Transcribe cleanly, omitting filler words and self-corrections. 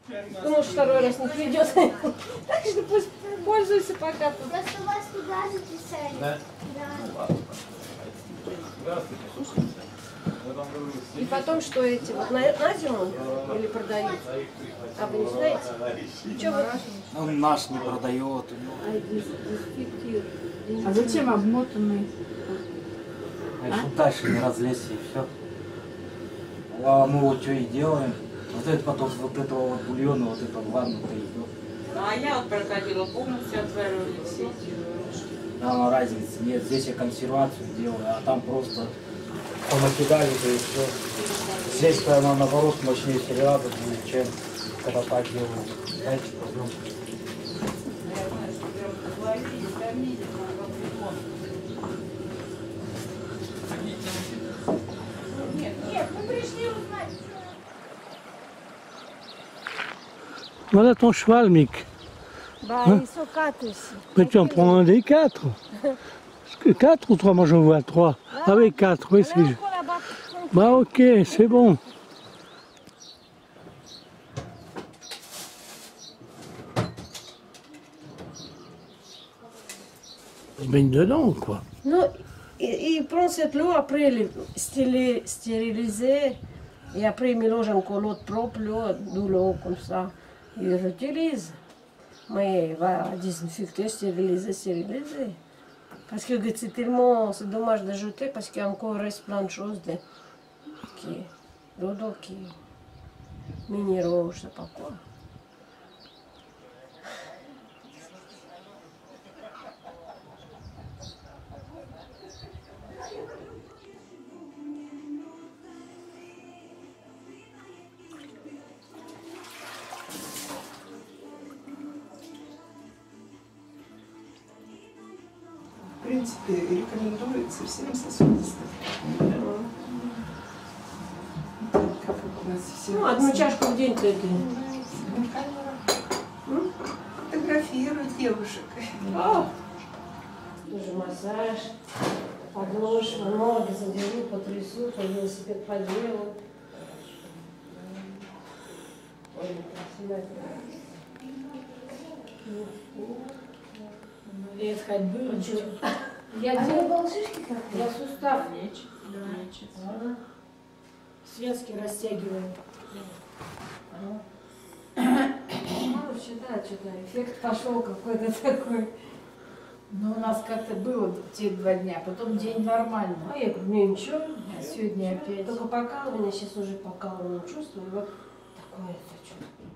Думал, что второй раз не придет. Так что пусть пользуйся пока. Просто вас туда записали. Да? Да. Здравствуйте, слушайте. И потом, что эти, вот на зиму или продают? А вы не знаете? Что вы? Он наш не продает. А зачем обмотанный? А чтобы дальше не разлезть и все. А мы вот что и делаем. Вот это потом вот этого вот бульона, вот это в ванну-то идет. Ну а я вот проходила, полностью отваривали все эти рожки. Там разницы нет. Здесь я консервацию делаю, а там просто понакидали, то и все. Здесь она наоборот мощнее сериала будет, чем когда так делаю. Дайте пойдем. Voilà ton cheval, Mick. Bah, Hein? ils sont 4 ici. Mais tu en prends un des 4. Parce que 4 ou 3, moi j'en vois 3. Ah oui, 4, oui, c'est... Là, encore là-bas. Bah ok, c'est bon. Il baigne dedans, quoi. Ну, и prend cette l'eau, après elle est stérilisée, et après ils mélangent encore l'eau propre, de l'eau comme ça, ils réutilisent. Mais il va désinfecter, stériliser. Parce que c'est tellement, c'est dommage de jeter, parce qu'il y a encore reste plein de choses, d'eau qui, minéraux, je sais pas quoi. В принципе, рекомендуется всем сосудистым. Как у нас все. Ну, одну чашку в день ты. Фотографируют девушек. Тоже массаж, подложку, ноги задеру, потрясу, по велосипед поделаю. И от ходьбы Я был шишки как? я сустав лечит. связки растягиваю. Короче, да, что-то эффект пошел какой-то такой. Ну, у нас как-то было те 2 дня, потом день нормально. А я говорю, мне ничего. А сегодня опять. Только покалывание, сейчас уже покалывание чувствую. Вот такое-то что-то.